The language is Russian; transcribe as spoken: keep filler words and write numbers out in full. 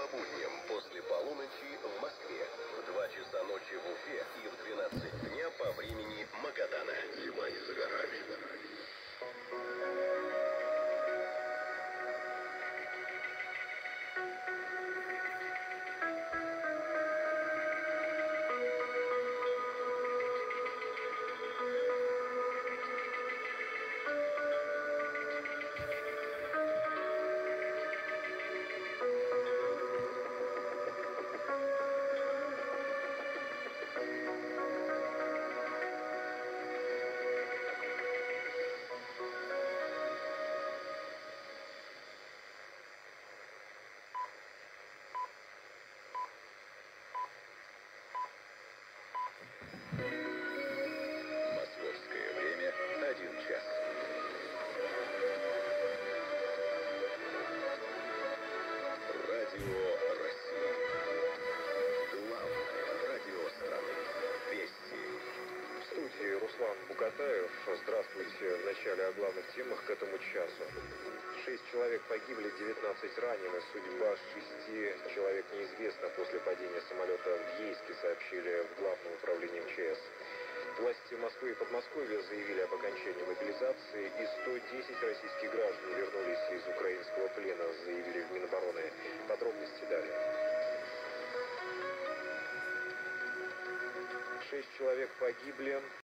по будням после полуночи в Москве, в два часа ночи в Уфе и в двенадцать дня по времени Магадана. Зима не за горами. Московское время один час. Радио России. Главное радио страны. Вести. В студии Руслан Букатаев. Здравствуйте. В начале о главных темах к этому часу. Шесть человек погибли, девятнадцать ранены. Судьба шести человек неизвестна после падения самолета в Ейске, сообщили в Главном управлении МЧС. Власти Москвы и Подмосковья заявили об окончании мобилизации, и сто десять российских граждан вернулись из украинского плена, заявили в Минобороны. Подробности далее. Шесть человек погибли.